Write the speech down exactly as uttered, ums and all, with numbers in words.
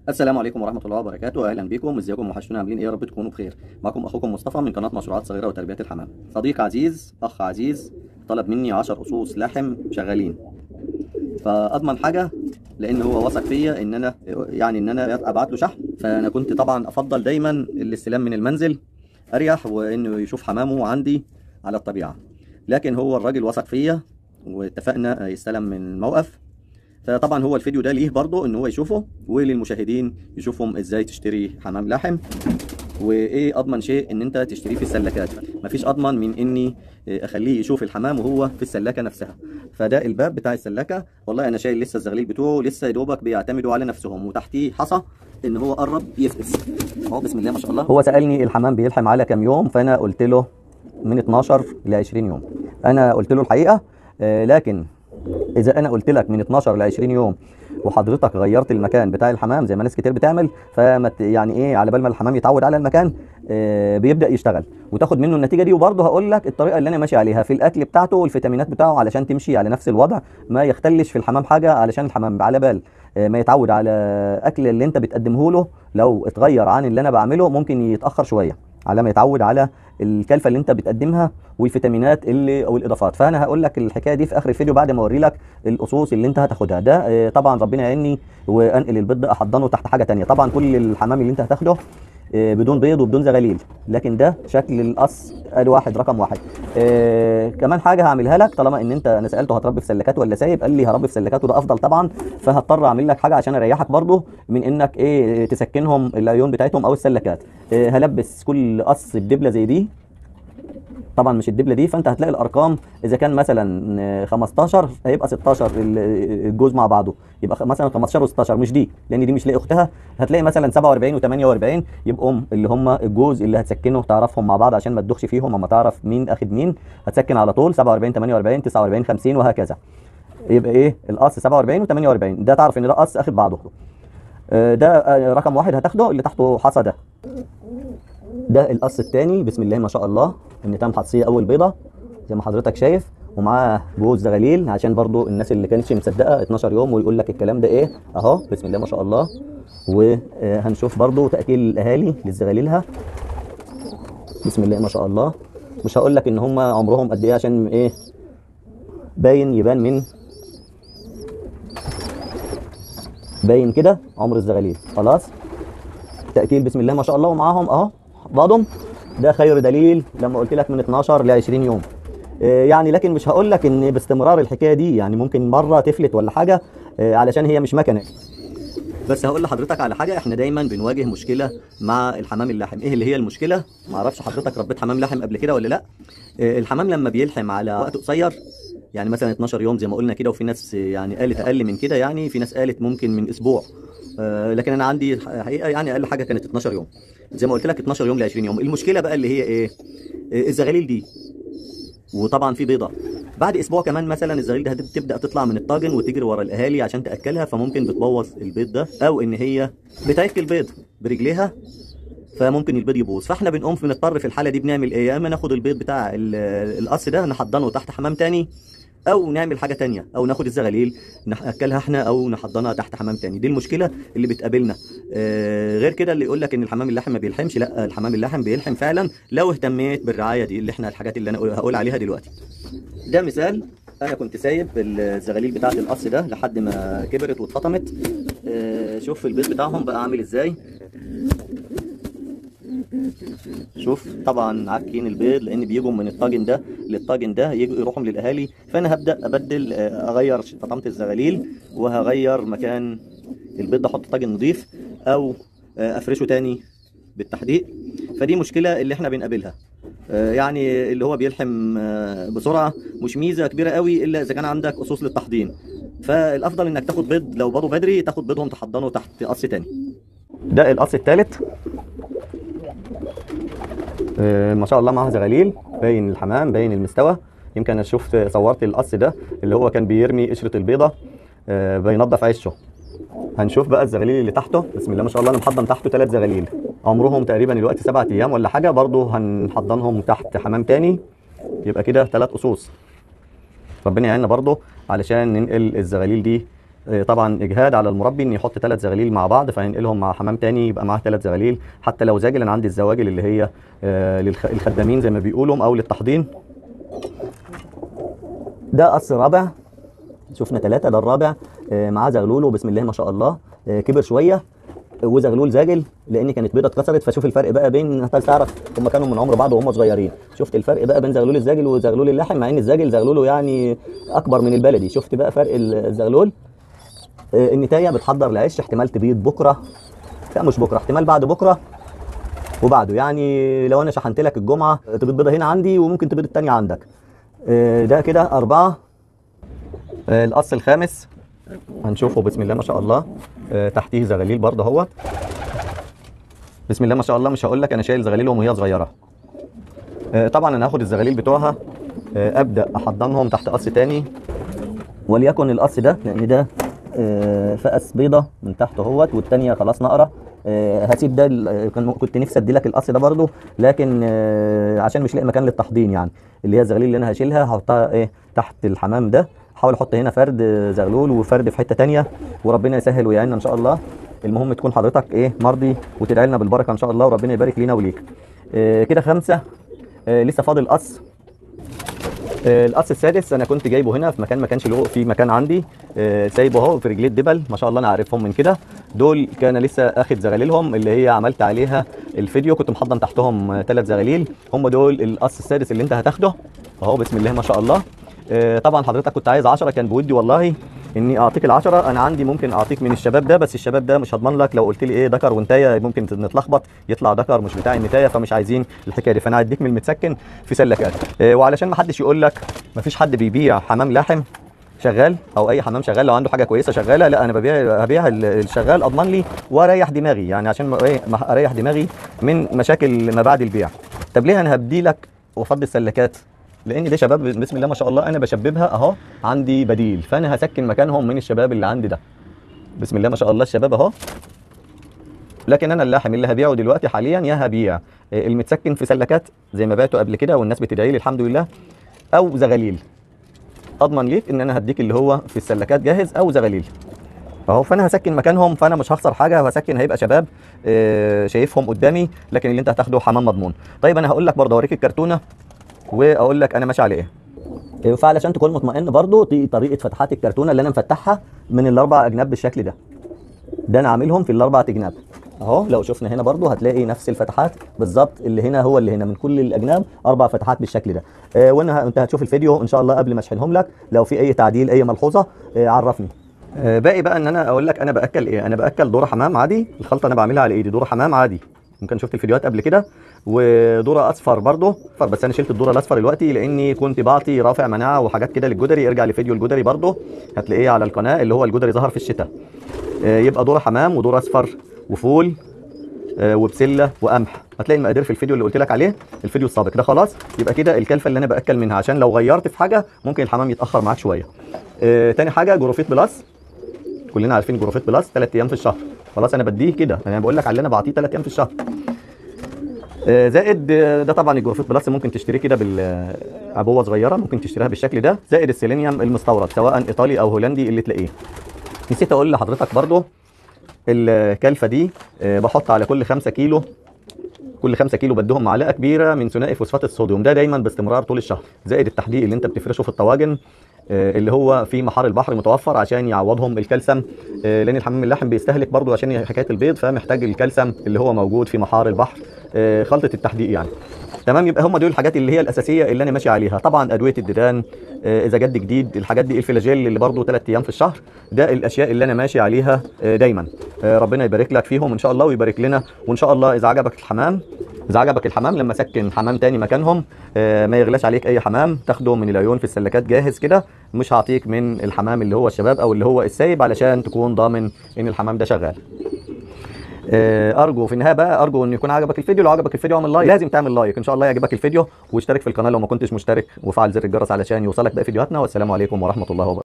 السلام عليكم ورحمة الله وبركاته، أهلا بكم. ازيكم؟ وحشتونا، عاملين إيه؟ يا رب تكونوا بخير. معكم أخوكم مصطفى من قناة مشروعات صغيرة وتربية الحمام. صديق عزيز، أخ عزيز، طلب مني عشر أصوص لحم شغالين، فأضمن حاجة لأن هو وثق فيا إن أنا يعني إن أنا أبعت له شحن. فأنا كنت طبعا أفضل دايما الاستلام من المنزل، أريح، وإنه يشوف حمامه عندي على الطبيعة. لكن هو الراجل وثق فيا واتفقنا يستلم من الموقف. فطبعا هو الفيديو ده ليه برضه ان هو يشوفه، وللمشاهدين يشوفهم ازاي تشتري حمام لحم، وايه اضمن شيء ان انت تشتريه في السلكات. مفيش اضمن من اني اخليه يشوف الحمام وهو في السلاكه نفسها. فده الباب بتاع السلاكه، والله انا شايل لسه الزغليل بتوعه، لسه يا دوبك بيعتمدوا على نفسهم، وتحتيه حصى ان هو قرب يفقس اهو. بسم الله ما شاء الله. هو سالني الحمام بيلحم على كام يوم، فانا قلت له من اتناشر ل عشرين يوم. انا قلت له الحقيقه، آه لكن اذا انا قلت لك من اتناشر ل عشرين يوم وحضرتك غيرت المكان بتاع الحمام زي ما ناس كتير بتعمل، فما يعني ايه، على بال ما الحمام يتعود على المكان آه بيبدا يشتغل وتاخد منه النتيجه دي. وبرضه هقول لك الطريقه اللي انا ماشي عليها في الاكل بتاعته والفيتامينات بتاعه علشان تمشي على نفس الوضع، ما يختلش في الحمام حاجه، علشان الحمام على بال آه ما يتعود على اكل اللي انت بتقدمه له، لو اتغير عن اللي انا بعمله ممكن يتاخر شويه على ما يتعود على الكلفه اللي انت بتقدمها والفيتامينات اللي او الاضافات. فانا هقول لك الحكايه دي في اخر الفيديو بعد ما اوري لك الاصوص اللي انت هتاخدها. ده اه طبعا ربنا يعيني وانقل البيض ده احضنه تحت حاجه ثانيه. طبعا كل الحمام اللي انت هتاخده اه بدون بيض وبدون زغاليل، لكن ده شكل القص الواحد رقم واحد. اه كمان حاجه هعملها لك، طالما ان انت انا سالته هتربي في سلكات ولا سايب، قال لي هربي في سلكات وده افضل طبعا. فهضطر اعمل لك حاجه عشان اريحك برضه من انك ايه تسكنهم العيون بتاعتهم او السلكات. اه هلبس كل قص بدبله زي دي، طبعا مش الدبله دي. فانت هتلاقي الارقام اذا كان مثلا خمستاشر هيبقى ستاشر الجوز مع بعضه، يبقى مثلا خمستاشر و16 مش دي، لان دي مش لاقي اختها. هتلاقي مثلا سبعة واربعين و48 يبقوا اللي هم الجوز اللي هتسكنه، تعرفهم مع بعض عشان ما تدخش فيهم. اما تعرف مين اخد مين هتسكن على طول. سبعة واربعين تمانية واربعين تسعة واربعين خمسين وهكذا. يبقى ايه القص سبعة واربعين و48، ده تعرف ان ده قص اخد بعضه. ده رقم واحد هتاخده، اللي تحته حصى ده. ده القص الثاني، بسم الله ما شاء الله، النتام حصيه اول بيضه زي ما حضرتك شايف، ومعاه جوز زغاليل عشان برضو الناس اللي كانتش مصدقه اتناشر يوم ويقول لك الكلام ده ايه اهو. بسم الله ما شاء الله. وهنشوف برضو تاكيل الاهالي للزغاليلها، بسم الله ما شاء الله. مش هقول لك ان هم عمرهم قد ايه عشان ايه باين، يبان من باين كده عمر الزغاليل خلاص. تاكيل بسم الله ما شاء الله، ومعاهم اهو بعضهم. ده خير دليل لما قلت لك من اتناشر ل عشرين يوم يعني. لكن مش هقول لك ان باستمرار الحكايه دي، يعني ممكن مره تفلت ولا حاجه علشان هي مش مكنه. بس هقول لحضرتك على حاجه، احنا دايما بنواجه مشكله مع الحمام اللحم. ايه اللي هي المشكله؟ ما اعرفش حضرتك ربيت حمام لحم قبل كده ولا لا. الحمام لما بيلحم على وقت قصير، يعني مثلا اتناشر يوم زي ما قلنا كده، وفي ناس يعني قالت اقل من كده، يعني في ناس قالت ممكن من اسبوع، لكن انا عندي حقيقه يعني اقل حاجه كانت اتناشر يوم زي ما قلت لك، اتناشر يوم ل عشرين يوم. المشكله بقى اللي هي ايه؟ الزغاليل دي، وطبعا في بيضه بعد اسبوع كمان مثلا الزغاليل دي هتبدا تطلع من الطاجن وتجري ورا الاهالي عشان تاكلها، فممكن بتبوظ البيض ده، او ان هي بتاكل البيض برجليها فممكن البيض يبوظ. فاحنا بنقوم بنضطر في الحاله دي بنعمل ايه؟ يا اما ناخد البيض بتاع القص ده نحضنه تحت حمام تاني، او نعمل حاجه تانية، او ناخد الزغاليل ناكلها احنا او نحضنها تحت حمام تاني. دي المشكله اللي بتقابلنا. آه غير كده اللي يقول لك ان الحمام اللحم ما بيلحمش، لا، الحمام اللحم بيلحم فعلا لو اهتميت بالرعايه دي، اللي احنا الحاجات اللي انا هقول عليها دلوقتي. ده مثال، انا كنت سايب الزغاليل بتاعه القص ده لحد ما كبرت واتفطمت. آه شوف البيض بتاعهم بقى عامل ازاي. شوف طبعا عاكين البيض لان بيجوا من الطاجن ده للطاجن ده، يجوا يروحوا للاهالي. فانا هبدا ابدل، اغير فطمه الزغاليل، وهغير مكان البيض ده، احط طاجن نظيف او افرشه تاني بالتحديق. فدي مشكله اللي احنا بنقابلها، يعني اللي هو بيلحم بسرعه مش ميزه كبيره قوي الا اذا كان عندك اسس للتحضين. فالافضل انك تاخد بيض لو بيضوا بدري، تاخد بيضهم تحضنه تحت قص تاني. ده القص الثالث، آه ما شاء الله معاه زغاليل، باين الحمام باين المستوى. يمكن انا شفت صورت القص ده اللي هو كان بيرمي قشره البيضه، آه بينضف عشه. هنشوف بقى الزغاليل اللي تحته، بسم الله ما شاء الله. انا محضن تحته ثلاث زغاليل عمرهم تقريبا الوقت سبعة ايام ولا حاجه، برضه هنحضنهم تحت حمام تاني، يبقى كده ثلاث قصوص. ربنا يعيننا برضه علشان ننقل الزغاليل دي آه، طبعا اجهاد على المربي ان يحط ثلاث زغاليل مع بعض، فينقلهم مع حمام تاني يبقى معاه ثلاث زغاليل. حتى لو زاجل، انا عندي الزواجل اللي هي آه، للخدامين زي ما بيقولوا او للتحضين. ده قص رابع، شفنا ثلاثة، ده الرابع. آه، معاه زغلوله بسم الله ما شاء الله، آه، كبر شوية وزغلول زاجل لان كانت بيضه اتكسرت. فشوف الفرق بقى بين، تعرف هم كانوا من عمر بعض وهم صغيرين. شفت الفرق بقى بين زغلول الزاجل وزغلول اللحم، مع ان الزاجل زغلوله يعني اكبر من البلدي. شفت بقى فرق الزغلول. آه، النتايه بتحضر العش، احتمال تبيض بكره، لا مش بكره، احتمال بعد بكره وبعده. يعني لو انا شحنت لك الجمعه تبيض بيضه هنا عندي وممكن تبيض الثانيه عندك. آه، ده كده اربعه. آه، القص الخامس هنشوفه بسم الله ما شاء الله. آه، تحتيه زغاليل برضه اهوت بسم الله ما شاء الله. مش هقول لك انا شايل زغاليلهم وهي صغيره. آه، طبعا انا هاخد الزغاليل بتوعها، آه، ابدا احضنهم تحت قص تاني، وليكن القص ده لان ده آه، فقس بيضه من تحت اهوت والثانيه خلاص نقره. آه، هسيب ده. كنت نفسي ادي لك القص ده برضه، لكن آه، عشان مش لاقي مكان للتحضين، يعني اللي هي الزغاليل اللي انا هشيلها هحطها ايه تحت الحمام ده. حاول احط هنا فرد زغلول وفرد في حته ثانيه، وربنا يسهل ويعيننا ان شاء الله. المهم تكون حضرتك ايه مرضي وتدعي لنا بالبركه ان شاء الله، وربنا يبارك لينا وليك. آه كده خمسه. آه لسه فاضل قص. آه القص السادس انا كنت جايبه هنا في مكان ما كانش له في مكان عندي. آه سايبه اهو في رجليه الدبل ما شاء الله، انا عارفهم من كده. دول كان لسه اخد زغاليلهم اللي هي عملت عليها الفيديو، كنت محضن تحتهم ثلاث زغاليل. هم دول القص السادس اللي انت هتاخده اهو بسم الله ما شاء الله. آه طبعا حضرتك كنت عايز عشرة، كان بودي والله اني اعطيك العشرة. انا عندي ممكن اعطيك من الشباب ده، بس الشباب ده مش هضمن لك. لو قلت لي ايه ذكر وانتايه ممكن نتلخبط، يطلع ذكر مش بتاع النتايه، فمش عايزين الحكايه دي. فانا هديك من المتسكن في سلكات. آه وعلشان ما حدش يقول لك ما فيش حد بيبيع حمام لاحم شغال او اي حمام شغال لو عنده حاجه كويسه شغاله، لا انا ببيع هبيع الشغال اضمن لي واريح دماغي، يعني عشان ما ايه اريح دماغي من مشاكل ما بعد البيع. طب ليه انا هبدي لك وافضي السلكات؟ لان دي شباب بسم الله ما شاء الله انا بشببها اهو، عندي بديل، فانا هسكن مكانهم من الشباب اللي عندي ده بسم الله ما شاء الله. الشباب اهو، لكن انا اللاحم اللي هبيعه دلوقتي حاليا يا هبيع المتسكن في سلكات زي ما بعته قبل كده والناس بتدعي لي الحمد لله، او زغاليل. اضمن ليك ان انا هديك اللي هو في السلكات جاهز او زغاليل اهو. فانا هسكن مكانهم، فانا مش هخسر حاجه، وهسكن هيبقى شباب آه شايفهم قدامي، لكن اللي انت هتاخده حمام مضمون. طيب انا هقول لك برضه اوريك الكرتونه واقول لك انا ماشي على ايه. فعلشان تكون مطمئن برضه دي طريقه فتحات الكرتونه اللي انا مفتحها من الاربع اجناب بالشكل ده. ده انا عاملهم في الاربع اجناب اهو. لو شفنا هنا برضو هتلاقي نفس الفتحات بالظبط، اللي هنا هو اللي هنا، من كل الاجناب اربع فتحات بالشكل ده. آه وانا انت هتشوف الفيديو ان شاء الله قبل ما اشحنهم لك، لو في اي تعديل اي ملحوظه آه عرفني. آه باقي بقى ان انا اقول لك انا باكل ايه. انا باكل ذره حمام عادي، الخلطه انا بعملها على ايدي، ذره حمام عادي، ممكن شفت الفيديوهات قبل كده. وذره اصفر برضو، بس انا شلت الذره الاصفر دلوقتي لاني كنت بعطي رافع مناعه وحاجات كده للجدري. ارجع لفيديو الجدري برضو هتلاقيه على القناه، اللي هو الجدري ظهر في الشتاء. آه يبقى ذره حمام وذره اصفر وفول آه وبسله وقمح. هتلاقي المقادير في الفيديو اللي قلت لك عليه، الفيديو السابق ده. خلاص يبقى كده الكلفه اللي انا باكل منها، عشان لو غيرت في حاجه ممكن الحمام يتاخر معاك شويه. آه تاني حاجه جروفيت بلس، كلنا عارفين جروفيت بلس ثلاث ايام في الشهر. خلاص انا بديه كده، انا بقول لك على اللي انا بعطيه ثلاث ايام في الشهر. آه زائد آه ده طبعا الجروفيت بلس ممكن تشتريه كده بالعبوه صغيره، ممكن تشتريها بالشكل ده. زائد السيلينيوم المستورد سواء ايطالي او هولندي اللي تلاقيه. نسيت اقول لحضرتك برضو الكلفه دي آه بحط على كل خمسة كيلو، كل خمسة كيلو بدهم معلقه كبيره من ثنائي فوسفات الصوديوم، ده دايما باستمرار طول الشهر. زائد التحديق اللي انت بتفرشه في الطواجن آه اللي هو في محار البحر متوفر عشان يعوضهم الكالسيوم، آه لان الحمام اللحم بيستهلك برضو عشان حكايه البيض، فمحتاج الكالسيوم اللي هو موجود في محار البحر. آه خلطه التحديق يعني. تمام، يبقى هم دول الحاجات اللي هي الاساسيه اللي انا ماشي عليها. طبعا ادويه الديدان آه اذا جد جديد، الحاجات دي، الفلاجيل اللي برضو ثلاث ايام في الشهر، ده الاشياء اللي انا ماشي عليها آه دايما. آه ربنا يبارك لك فيهم ان شاء الله ويبارك لنا. وان شاء الله اذا عجبك الحمام، اذا عجبك الحمام لما سكن حمام تاني مكانهم آه ما يغلاش عليك اي حمام، تاخده من العيون في السلكات جاهز كده. مش هعطيك من الحمام اللي هو الشباب او اللي هو السايب، علشان تكون ضامن ان الحمام ده شغال. ارجو في النهايه بقى، ارجو ان يكون عجبك الفيديو. لو عجبك الفيديو اعمل لايك، لازم تعمل لايك ان شاء الله يعجبك الفيديو، واشترك في القناه لو ما كنتش مشترك، وفعل زر الجرس علشان يوصلك باقي فيديوهاتنا. والسلام عليكم ورحمه الله وبركاته.